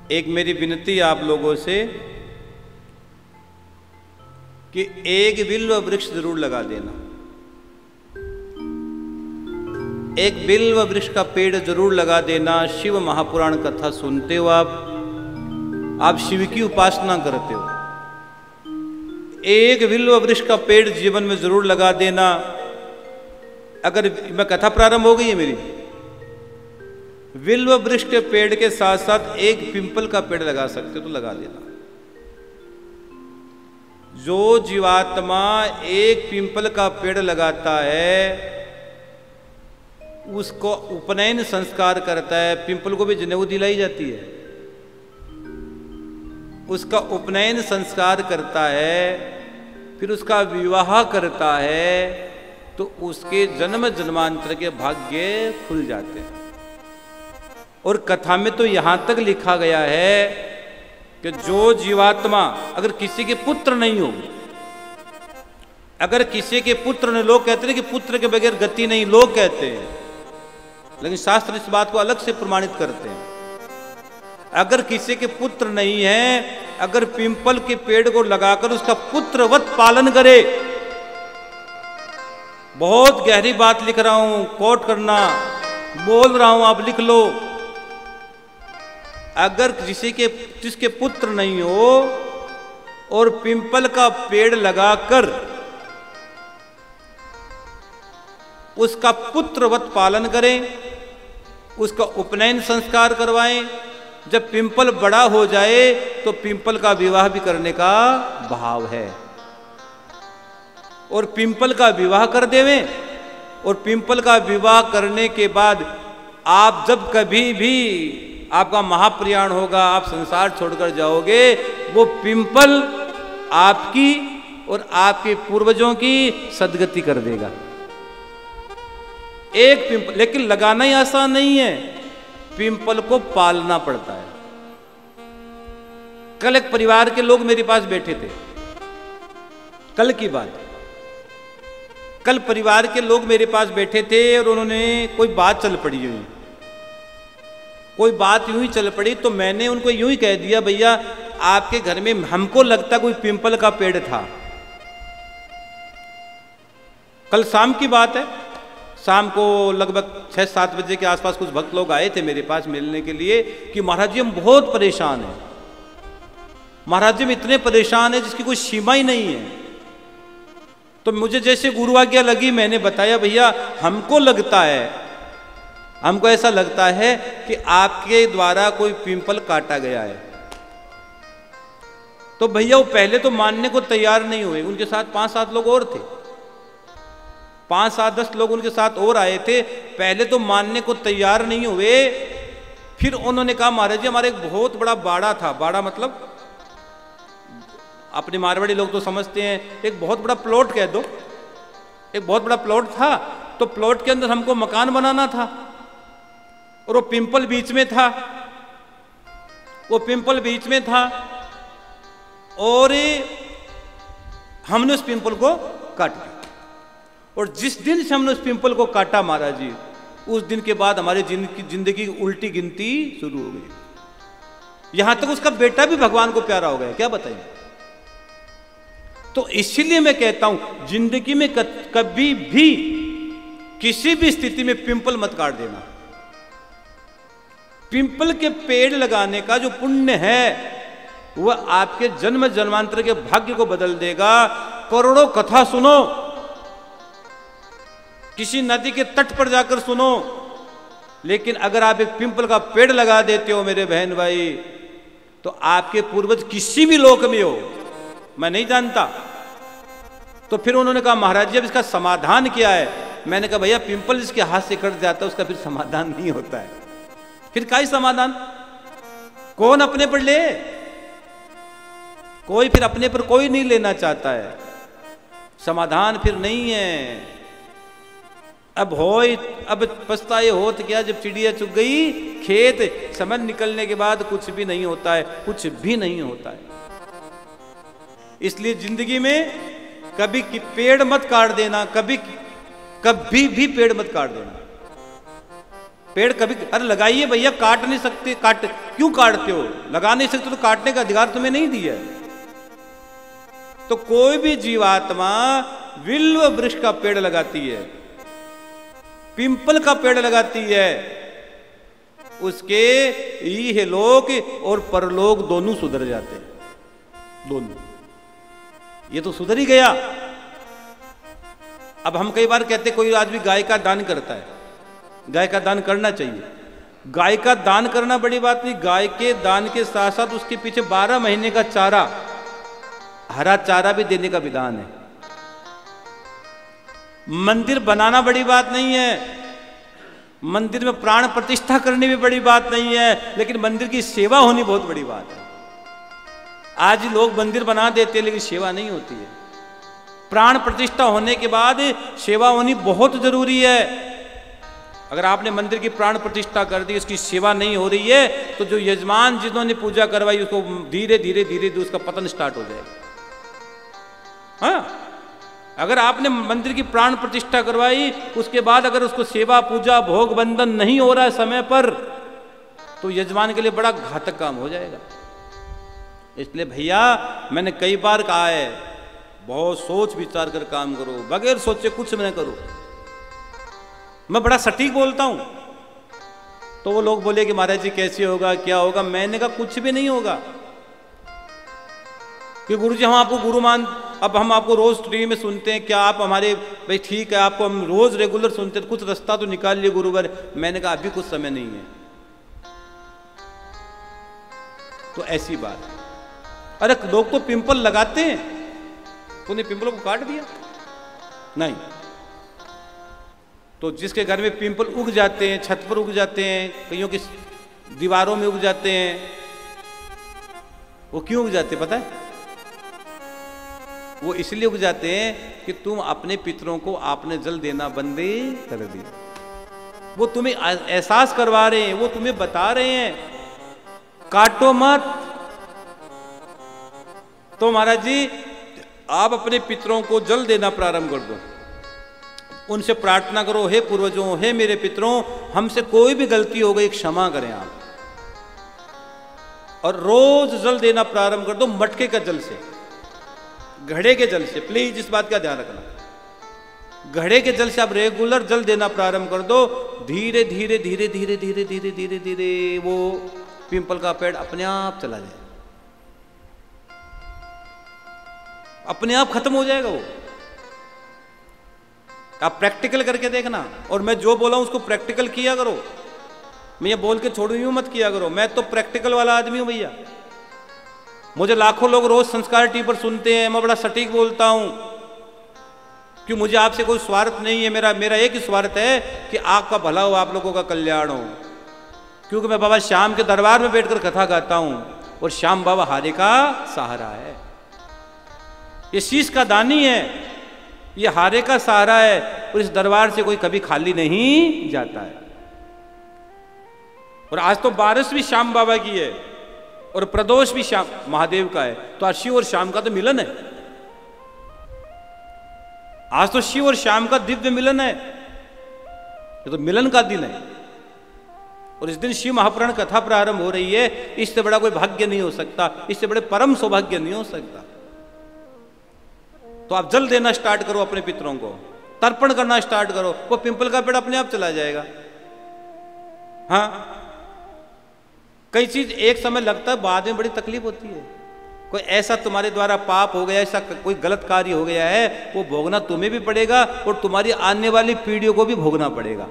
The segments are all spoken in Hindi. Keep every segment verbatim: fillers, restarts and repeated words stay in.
एक मेरी विनती आप लोगों से कि एक बिल्व वृक्ष जरूर लगा देना। एक बिल्व वृक्ष का पेड़ जरूर लगा देना। शिव महापुराण कथा सुनते हो आप आप शिव की उपासना करते हो, एक बिल्व वृक्ष का पेड़ जीवन में जरूर लगा देना। अगर मैं कथा प्रारंभ हो गई है मेरी, बिल्व वृक्ष के पेड़ के साथ साथ एक पिंपल का पेड़ लगा सकते हो तो लगा देना। जो जीवात्मा एक पिंपल का पेड़ लगाता है उसको उपनयन संस्कार करता है। पिंपल को भी जनेऊ दिलाई जाती है, उसका उपनयन संस्कार करता है, फिर उसका विवाह करता है, तो उसके जन्म जन्मांतर के भाग्य खुल जाते हैं। और कथा में तो यहां तक लिखा गया है कि जो जीवात्मा अगर किसी के पुत्र नहीं हो, अगर किसी के पुत्र ने, लोग कहते हैं कि पुत्र के बगैर गति नहीं, लोग कहते हैं, लेकिन शास्त्र इस बात को अलग से प्रमाणित करते हैं। अगर किसी के पुत्र नहीं है, अगर पिंपल के पेड़ को लगाकर उसका पुत्रवत पालन करे, बहुत गहरी बात लिख रहा हूं, कोट करना बोल रहा हूं, आप लिख लो। अगर किसी के जिसके पुत्र नहीं हो और पिंपल का पेड़ लगाकर उसका पुत्रवत पालन करें, उसका उपनयन संस्कार करवाएं, जब पिंपल बड़ा हो जाए तो पिंपल का विवाह भी करने का भाव है। और पिंपल का विवाह कर देवें, और पिंपल का विवाह करने के बाद आप जब कभी भी आपका महाप्रयाण होगा, आप संसार छोड़कर जाओगे, वो पिंपल आपकी और आपके पूर्वजों की सदगति कर देगा। एक पिंपल, लेकिन लगाना ही आसान नहीं है, पिंपल को पालना पड़ता है। कल एक परिवार के लोग मेरे पास बैठे थे, कल की बात, कल परिवार के लोग मेरे पास बैठे थे और उन्होंने कोई बात चल पड़ी हुई, कोई बात यूं ही चल पड़ी, तो मैंने उनको यूं ही कह दिया, भैया आपके घर में हमको लगता कोई पिंपल का पेड़ था। कल शाम की बात है, शाम को लगभग छह सात बजे के आसपास कुछ भक्त लोग आए थे मेरे पास मिलने के लिए कि महाराज जी हम बहुत परेशान हैं, महाराज जी हम इतने परेशान हैं जिसकी कोई सीमा ही नहीं है। तो मुझे जैसे गुरु आज्ञा लगी, मैंने बताया भैया हमको लगता है, हमको ऐसा लगता है कि आपके द्वारा कोई पिंपल काटा गया है। तो भैया वो पहले तो मानने को तैयार नहीं हुए, उनके साथ पांच सात लोग और थे, पांच सात दस लोग उनके साथ और आए थे, पहले तो मानने को तैयार नहीं हुए। फिर उन्होंने कहा महाराज जी हमारा एक बहुत बड़ा बाड़ा था, बाड़ा मतलब अपने मारवाड़ी लोग तो समझते हैं, एक बहुत बड़ा प्लॉट कह दो, एक बहुत बड़ा प्लॉट था, तो प्लॉट के अंदर हमको मकान बनाना था और वो पिंपल बीच में था, वो पिंपल बीच में था और हमने उस पिंपल को काट दिया। और जिस दिन से हमने उस पिंपल को काटा महाराज जी, उस दिन के बाद हमारी जिंदगी की उल्टी गिनती शुरू हो गई। यहां तक उसका बेटा भी भगवान को प्यारा हो गया, क्या बताइए। तो इसीलिए मैं कहता हूं जिंदगी में कभी भी किसी भी स्थिति में पिंपल मत काट देना। पिंपल के पेड़ लगाने का जो पुण्य है वह आपके जन्म जन्मांतर के भाग्य को बदल देगा। करोड़ों कथा सुनो, किसी नदी के तट पर जाकर सुनो, लेकिन अगर आप एक पिंपल का पेड़ लगा देते हो मेरे बहन भाई, तो आपके पूर्वज किसी भी लोक में हो, मैं नहीं जानता। तो फिर उन्होंने कहा महाराज जी अब इसका समाधान क्या है। मैंने कहा भैया पिंपल जिसके हाथ से कट जाता है उसका फिर समाधान नहीं होता है। फिर क्या ही समाधान, कौन अपने पर ले, कोई फिर अपने पर कोई नहीं लेना चाहता है, समाधान फिर नहीं है। अब हो अब पछताए हो तो क्या, जब चिड़िया चुग गई खेत, समय निकलने के बाद कुछ भी नहीं होता है, कुछ भी नहीं होता है। इसलिए जिंदगी में कभी पेड़ मत काट देना, कभी कभी भी पेड़ मत काट देना। पेड़ कभी, अरे लगाइए भैया, काट नहीं सकते, काट क्यों काटते हो? लगा नहीं सकते तो काटने का अधिकार तुम्हें नहीं दिया है। तो कोई भी जीवात्मा विल्व वृक्ष का पेड़ लगाती है, पिंपल का पेड़ लगाती है, उसके इहलोक और परलोक दोनों सुधर जाते हैं, दोनों। ये तो सुधर ही गया। अब हम कई बार कहते कोई आदमी गाय का दान करता है, गाय का दान करना चाहिए। गाय का दान करना बड़ी बात नहीं, गाय के दान के साथ साथ उसके पीछे बारह महीने का चारा, हरा चारा भी देने का विधान है। मंदिर बनाना बड़ी बात नहीं है, मंदिर में प्राण प्रतिष्ठा करनी भी बड़ी बात नहीं है, लेकिन मंदिर की सेवा होनी बहुत बड़ी बात है। आज लोग मंदिर बना देते हैं लेकिन सेवा नहीं होती है। प्राण प्रतिष्ठा होने के बाद सेवा होनी बहुत जरूरी है। अगर आपने मंदिर की प्राण प्रतिष्ठा कर दी, उसकी सेवा नहीं हो रही है, तो जो यजमान जिन्होंने पूजा करवाई उसको धीरे धीरे धीरे धीरे उसका पतन स्टार्ट हो जाएगा। हाँ, अगर आपने मंदिर की प्राण प्रतिष्ठा करवाई, उसके बाद अगर उसको सेवा पूजा भोग बंधन नहीं हो रहा है समय पर, तो यजमान के लिए बड़ा घातक काम हो जाएगा। इसलिए भैया मैंने कई बार कहा है, बहुत सोच विचार कर काम करो, बगैर सोचे कुछ न करो। मैं बड़ा सटीक बोलता हूं, तो वो लोग बोले कि महाराज जी कैसे होगा, क्या होगा? मैंने कहा कुछ भी नहीं होगा, कि गुरु जी हम आपको गुरु मान, अब हम आपको रोज टीवी में सुनते हैं, क्या आप हमारे भाई ठीक है, आपको हम रोज रेगुलर सुनते हैं, कुछ रास्ता तो निकाल लिए गुरुवर। मैंने कहा अभी कुछ समय नहीं है। तो ऐसी बात, अरे लोग तो पिंपल लगाते हैं, तूने पिंपलों को काट दिया? नहीं। तो जिसके घर में पिंपल उग जाते हैं, छत पर उग जाते हैं, कईयों की दीवारों में उग जाते हैं, वो क्यों उग जाते पता है? वो इसलिए उग जाते हैं कि तुम अपने पितरों को आपने जल देना बंद कर दिया। वो तुम्हें एहसास करवा रहे हैं, वो तुम्हें बता रहे हैं काटो मत। तो महाराज जी आप अपने पितरों को जल देना प्रारंभ कर दो, उनसे प्रार्थना करो, हे पूर्वजों, हे मेरे पितरों, हमसे कोई भी गलती हो गई क्षमा करें आप, और रोज जल देना प्रारंभ कर दो, मटके का जल से, घड़े के जल से। प्लीज इस बात का ध्यान रखना, घड़े के जल से आप रेगुलर जल देना प्रारंभ कर दो। धीरे धीरे धीरे धीरे धीरे धीरे धीरे धीरे वो पिंपल का पेड़ अपने आप चला जाए, अपने आप खत्म हो जाएगा वो। आप प्रैक्टिकल करके देखना, और मैं जो बोला हूं उसको प्रैक्टिकल किया करो। मैं ये बोल के छोड़ यूं मत किया करो, मैं तो प्रैक्टिकल वाला आदमी हूं भैया। मुझे लाखों लोग रोज संस्कार टीवी पर सुनते हैं, मैं बड़ा सटीक बोलता हूं, क्यों? मुझे आपसे कोई स्वार्थ नहीं है, मेरा मेरा एक ही स्वार्थ है कि आपका भला हो, आप लोगों का कल्याण हो। क्योंकि मैं बाबा श्याम के दरबार में बैठकर कथा गाता हूं, और श्याम बाबा हारे का सहारा है, ये शीश का दानी है, ये हारे का सहारा है, और इस दरबार से कोई कभी खाली नहीं जाता है। और आज तो बारिश भी श्याम बाबा की है, और प्रदोष भी श्याम महादेव का है, तो आज शिव और श्याम का तो मिलन है। आज तो शिव और श्याम का दिव्य मिलन है, ये तो मिलन का दिन है। और इस दिन शिव महापुराण कथा प्रारंभ हो रही है, इससे बड़ा कोई भाग्य नहीं हो सकता, इससे बड़े परम सौभाग्य नहीं हो सकता। तो आप जल देना स्टार्ट करो, अपने पितरों को तर्पण करना स्टार्ट करो, वो पिंपल का पेड़ अपने आप चला जाएगा। हाँ, कई चीज एक समय लगता है, बाद में बड़ी तकलीफ होती है। कोई ऐसा तुम्हारे द्वारा पाप हो गया, ऐसा कोई गलत कार्य हो गया है, वो भोगना तुम्हें भी पड़ेगा और तुम्हारी आने वाली पीढ़ियों को भी भोगना पड़ेगा।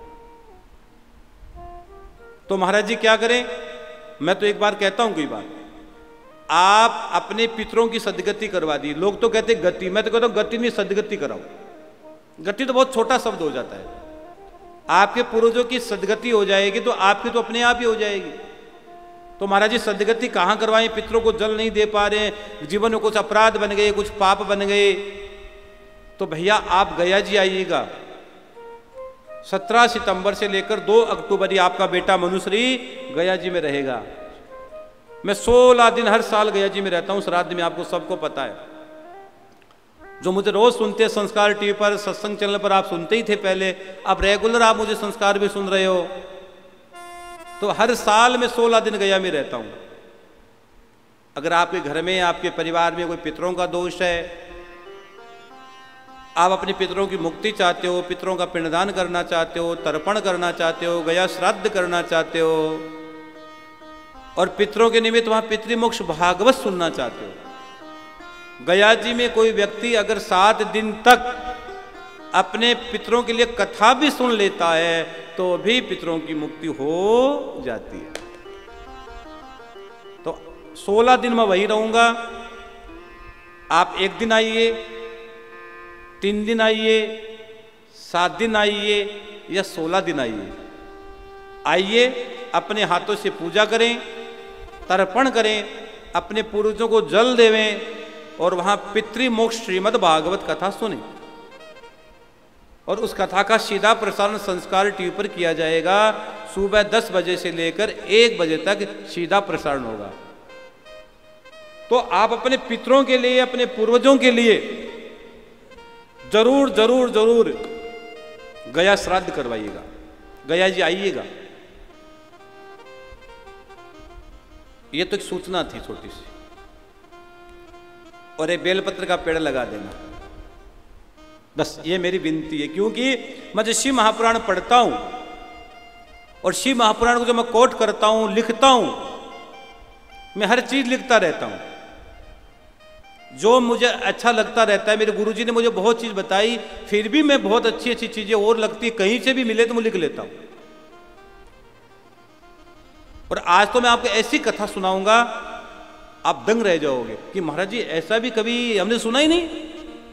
तो महाराज जी क्या करें? मैं तो एक बार कहता हूं, कई बार आप अपने पितरों की सदगति करवा दी। लोग तो कहते गति, मैं तो कहता हूं गति नहीं, सदगति कराओ। गति तो बहुत छोटा शब्द हो जाता है। आपके पूर्वजों की सदगति हो जाएगी तो आपकी तो अपने आप ही हो जाएगी। तो महाराज जी सदगति कहाँ करवाएं? पितरों को जल नहीं दे पा रहे हैं, जीवन में कुछ अपराध बन गए, कुछ पाप बन गए। तो भैया आप गया जी आइएगा, सत्रह सितंबर से लेकर दो अक्टूबर ही आपका बेटा मनुश्री गया जी में रहेगा। मैं सोलह दिन हर साल गया जी में रहता हूं, श्राद्ध में, आपको सबको पता है। जो मुझे रोज सुनते हैं संस्कार टीवी पर, सत्संग चैनल पर, आप सुनते ही थे पहले, अब रेगुलर आप मुझे संस्कार भी सुन रहे हो। तो हर साल मैं सोलह दिन गया में रहता हूँ। अगर आपके घर में, आपके परिवार में कोई पितरों का दोष है, आप अपने पितरों की मुक्ति चाहते हो, पितरों का पिंडदान करना चाहते हो, तर्पण करना चाहते हो, गया श्राद्ध करना चाहते हो, और पितरों के निमित्त वहां पितृमोक्ष भागवत सुनना चाहते हो। गया जी में कोई व्यक्ति अगर सात दिन तक अपने पितरों के लिए कथा भी सुन लेता है तो भी पितरों की मुक्ति हो जाती है। तो सोलह दिन मैं वही रहूंगा। आप एक दिन आइए, तीन दिन आइए, सात दिन आइए या सोलह दिन आइए, आइए अपने हाथों से पूजा करें, तर्पण करें, अपने पूर्वजों को जल देवें और वहां पितृमोक्ष श्रीमद् भागवत कथा सुने। और उस कथा का सीधा प्रसारण संस्कार टीवी पर किया जाएगा। सुबह दस बजे से लेकर एक बजे तक सीधा प्रसारण होगा। तो आप अपने पितरों के लिए, अपने पूर्वजों के लिए जरूर जरूर जरूर गया श्राद्ध करवाइएगा। गया जी आइएगा। ये तो एक सूचना थी छोटी सी। और एक बेलपत्र का पेड़ लगा देना, बस ये मेरी विनती है। क्योंकि मैं जो शिव महापुराण पढ़ता हूं और शिव महापुराण को जो मैं कोट करता हूं, लिखता हूं, मैं हर चीज लिखता रहता हूं जो मुझे अच्छा लगता रहता है। मेरे गुरुजी ने मुझे बहुत चीज बताई, फिर भी मैं बहुत अच्छी अच्छी चीजें और लगती है, कहीं से भी मिले तो मैं लिख लेता हूं। और आज तो मैं आपको ऐसी कथा सुनाऊंगा, आप दंग रह जाओगे कि महाराज जी ऐसा भी कभी हमने सुना ही नहीं।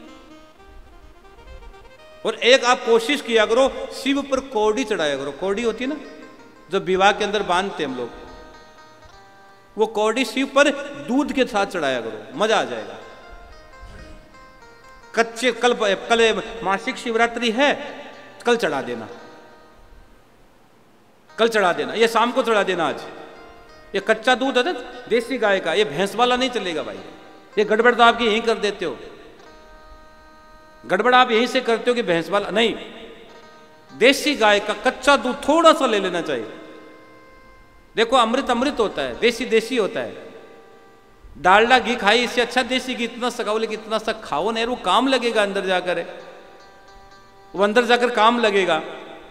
और एक आप कोशिश किया करो, शिव पर कौड़ी चढ़ाया करो। कौड़ी होती है ना जो विवाह के अंदर बांधते हम लोग, वो कौड़ी शिव पर दूध के साथ चढ़ाया करो, मजा आ जाएगा। कच्चे कल कल मासिक शिवरात्रि है, कल चढ़ा देना, कल चढ़ा देना, ये शाम को चढ़ा देना। आज ये कच्चा दूध है देसी गाय का, ये भैंस वाला नहीं चलेगा भाई। ये गड़बड़ तो आपकी यहीं कर देते हो, गड़बड़ आप यहीं से करते हो कि भैंस वाला नहीं। देसी गाय का कच्चा दूध थोड़ा सा ले लेना चाहिए। देखो अमृत अमृत होता है, देसी देसी होता है। डालडा घी खाई, इससे अच्छा देसी घी इतना सा खाओ, लेकिन इतना सा खाओ नहीं, वो काम लगेगा अंदर जाकर, वो अंदर जाकर काम लगेगा।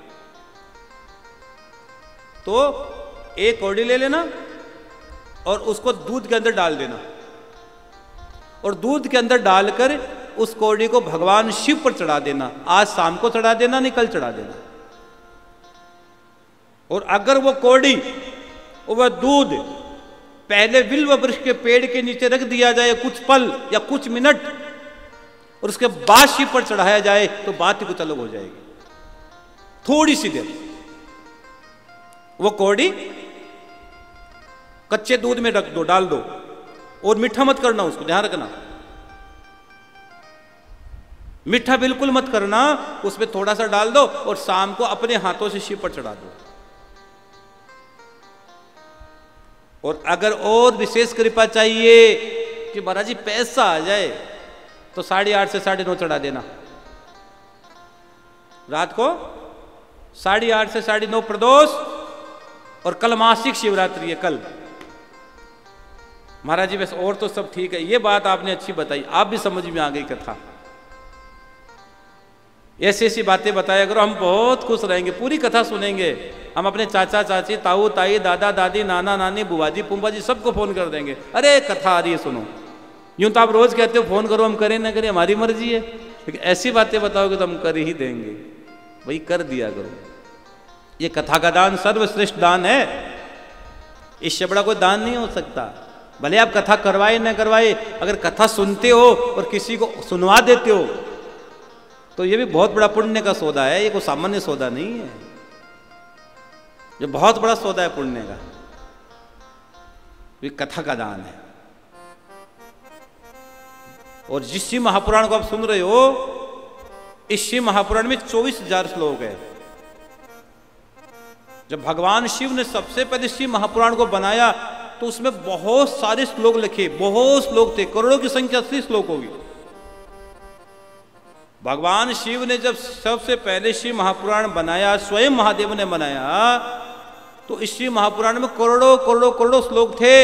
तो एक कौड़ी ले लेना और उसको दूध के अंदर डाल देना, और दूध के अंदर डालकर उस कौड़ी को भगवान शिव पर चढ़ा देना। आज शाम को चढ़ा देना, नहीं कल चढ़ा देना। और अगर वो कौड़ी वह दूध पहले बिल्व वृक्ष के पेड़ के नीचे रख दिया जाए कुछ पल या कुछ मिनट, और उसके बाद शिव पर चढ़ाया जाए, तो बात ही कुछ अलग हो जाएगी। थोड़ी सी देर वो कौड़ी कच्चे दूध में रख दो, डाल दो, और मीठा मत करना उसको, ध्यान रखना मीठा बिल्कुल मत करना। उसमें थोड़ा सा डाल दो और शाम को अपने हाथों से शिव पर चढ़ा दो। और अगर और विशेष कृपा चाहिए कि महाराज जी पैसा आ जाए, तो साढ़े आठ से साढ़े नौ चढ़ा देना। रात को साढ़े आठ से साढ़े नौ प्रदोष, और कल मासिक शिवरात्रि है कल। महाराज जी बस और तो सब ठीक है। ये बात आपने अच्छी बताई, आप भी समझ में आ गई कथा। ऐसी ऐसी बातें बताया करो, हम बहुत खुश रहेंगे। पूरी कथा सुनेंगे हम, अपने चाचा चाची, ताऊ ताई, दादा दादी, नाना नानी, बुआ जी, पुम्बा जी, सबको फोन कर देंगे, अरे कथा आ रही है सुनो। यूं तो आप रोज कहते हो फोन करो, हम करें ना करें हमारी मर्जी है, लेकिन ऐसी बातें बताओगे तो हम कर ही देंगे। वही कर दिया करो। ये कथा का दान सर्वश्रेष्ठ दान है, इससे बड़ा कोई दान नहीं हो सकता। भले आप कथा करवाए न करवाए, अगर कथा सुनते हो और किसी को सुनवा देते हो तो ये भी बहुत बड़ा पुण्य का सौदा है। ये कोई सामान्य सौदा नहीं है, ये बहुत बड़ा सौदा है पुण्य का। ये कथा का दान है। और जिस शिव महापुराण को आप सुन रहे हो, इस शिव महापुराण में चौबीस हजार श्लोक है। जब भगवान शिव ने सबसे पहले शिव महापुराण को बनाया तो उसमें बहुत सारे श्लोक लिखे, बहुत श्लोक थे, करोड़ों की संख्या से श्लोक होगी। भगवान शिव ने जब सबसे पहले शिव महापुराण बनाया, स्वयं महादेव ने बनाया, तो इस शिव महापुराण में करोड़ों करोड़ों करोड़ों श्लोक थे,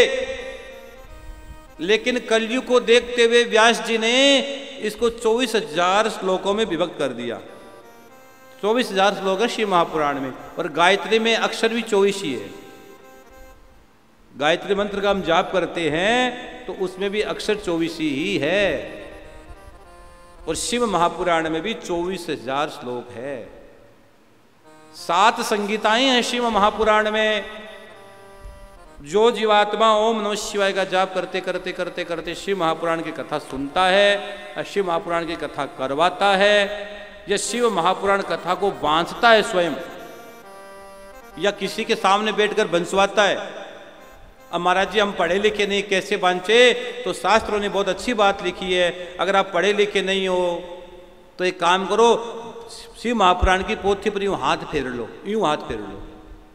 लेकिन कलयुग को देखते हुए व्यास जी ने इसको चौबीस हजार श्लोकों में विभक्त कर दिया। चौबीस हजार श्लोक है शिव महापुराण में, और गायत्री में अक्षर भी चौबीस ही है। गायत्री मंत्र का हम जाप करते हैं तो उसमें भी अक्षर चौबीस ही है, और शिव महापुराण में भी चौबीस हजार श्लोक है। सात संगीताएं हैं शिव महापुराण में। जो जीवात्मा ओम नमः शिवाय का जाप करते करते करते करते शिव महापुराण की कथा सुनता है, शिव महापुराण की कथा करवाता है, या शिव महापुराण कथा को बांधता है स्वयं, या किसी के सामने बैठकर बंसवाता है। अब महाराज जी हम पढ़े लिखे नहीं, कैसे बांचे? तो शास्त्रों ने बहुत अच्छी बात लिखी है, अगर आप पढ़े लिखे नहीं हो तो एक काम करो, शिव महापुराण की पोथी पर यूं हाथ फेर लो, यूं हाथ फेर लो।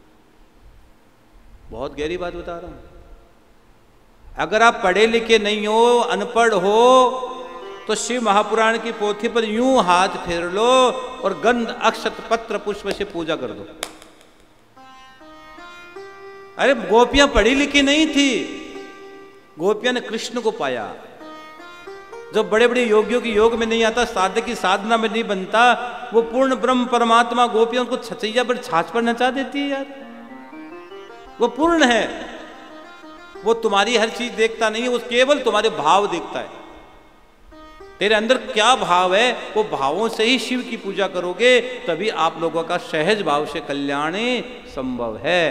बहुत गहरी बात बता रहा हूं। अगर आप पढ़े लिखे नहीं हो, अनपढ़ हो, तो शिव महापुराण की पोथी पर यूं हाथ फेर लो और गंध अक्षत पत्र पुष्प से पूजा कर दो। अरे गोपियां पढ़ी लिखी नहीं थी, गोपियां ने कृष्ण को पाया। जो बड़े बड़े योगियों की योग में नहीं आता, साधक की साधना में नहीं बनता, वो पूर्ण ब्रह्म परमात्मा गोपियों को छचैया पर छाछ पर नचा देती है यार। वो पूर्ण है, वो तुम्हारी हर चीज देखता नहीं है, वो केवल तुम्हारे भाव देखता है। तेरे अंदर क्या भाव है, वो भावों से ही शिव की पूजा करोगे, तभी आप लोगों का सहज भाव से कल्याण संभव है।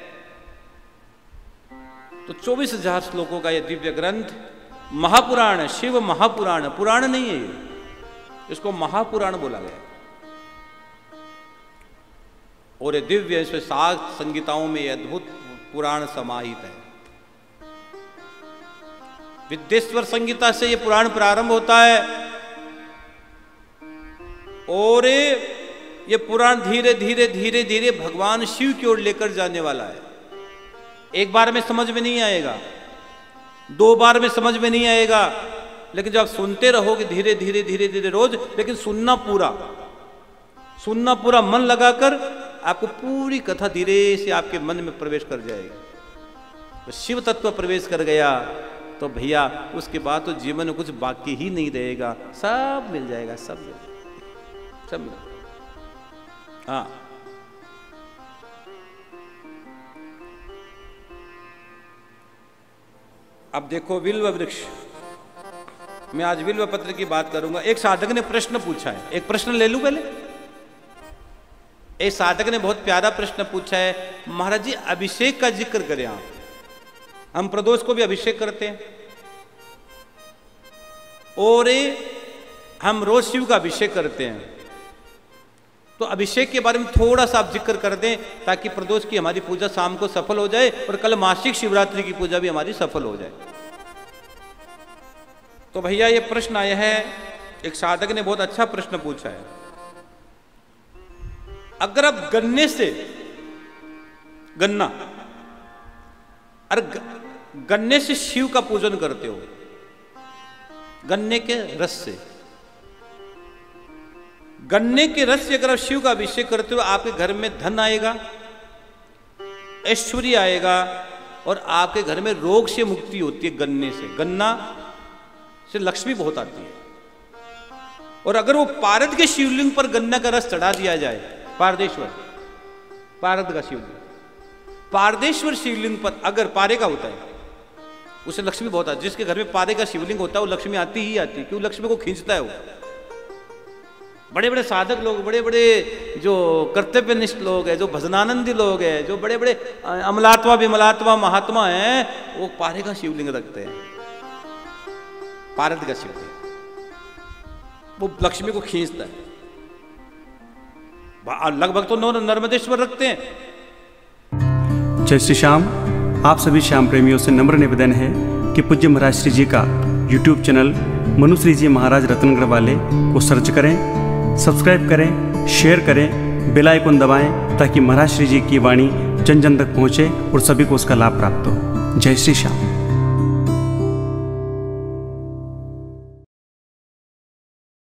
तो चौबीस हजार श्लोकों का यह दिव्य ग्रंथ महापुराण, शिव महापुराण, पुराण नहीं है ये, इसको महापुराण बोला गया। और ये दिव्य, इसमें सात संगीताओं में अद्भुत पुराण समाहित है। विद्येश्वर संगीता से ये पुराण प्रारंभ होता है, और ये पुराण धीरे धीरे धीरे धीरे भगवान शिव की ओर लेकर जाने वाला है। एक बार में समझ में नहीं आएगा, दो बार में समझ में नहीं आएगा, लेकिन जब आप सुनते रहोगे धीरे धीरे धीरे धीरे रोज, लेकिन सुनना पूरा, सुनना पूरा मन लगाकर, आपको पूरी कथा धीरे से आपके मन में प्रवेश कर जाएगी। तो शिव तत्व प्रवेश कर गया तो भैया उसके बाद तो जीवन में कुछ बाकी ही नहीं रहेगा, सब मिल जाएगा, सब मिल जाएगा, सब मिल जाएगा। हाँ, अब देखो विल्व वृक्ष, मैं आज विल्व पत्र की बात करूंगा। एक साधक ने प्रश्न पूछा है, एक प्रश्न ले लूं पहले। एक साधक ने बहुत प्यारा प्रश्न पूछा है, महाराज जी अभिषेक का जिक्र करें आप, हम प्रदोष को भी अभिषेक करते हैं और हम रोज शिव का अभिषेक करते हैं, तो अभिषेक के बारे में थोड़ा सा आप जिक्र कर दें ताकि प्रदोष की हमारी पूजा शाम को सफल हो जाए और कल मासिक शिवरात्रि की पूजा भी हमारी सफल हो जाए। तो भैया ये प्रश्न आया है, एक साधक ने बहुत अच्छा प्रश्न पूछा है। अगर आप गन्ने से, गन्ना, अरे गन्ने से शिव का पूजन करते हो, गन्ने के रस से, गन्ने के रस से अगर आप शिव का अभिषेक करते हो, आपके घर में धन आएगा, ऐश्वर्य आएगा, और आपके घर में रोग से मुक्ति होती है। गन्ने से, गन्ना से लक्ष्मी बहुत आती है। और अगर वो पारद के शिवलिंग पर गन्ना का रस चढ़ा दिया जाए, पारदेश्वर, पारद का शिवलिंग, पारदेश्वर शिवलिंग पर अगर पारे का होता है, उसे लक्ष्मी बहुत आती है। जिसके घर में पारे का शिवलिंग होता है वो लक्ष्मी आती ही आती है, क्यों? लक्ष्मी को खींचता है वो। बड़े बड़े साधक लोग, बड़े बड़े जो कर्तव्यनिष्ठ लोग हैं, जो भजनानंदी लोग हैं, जो बड़े बड़े अमलात्मा विमलात्मा महात्मा हैं, वो पारे का शिवलिंग रखते हैं, पारद का शिवलिंग, वो लक्ष्मी को खींचता है। लगभग तो नौ नर्मदेश्वर रखते हैं। जय श्री श्याम। आप सभी श्याम प्रेमियों से नम्र निवेदन है कि पूज्य महाराज श्री जी का यूट्यूब चैनल मनुश्री जी महाराज रत्नगढ़ वाले को सर्च करें, सब्सक्राइब करें, शेयर करें, बेल आइकन दबाएं ताकि महाराज श्री जी की वाणी जन जन तक पहुँचे और सभी को उसका लाभ प्राप्त हो। जय श्री श्याम।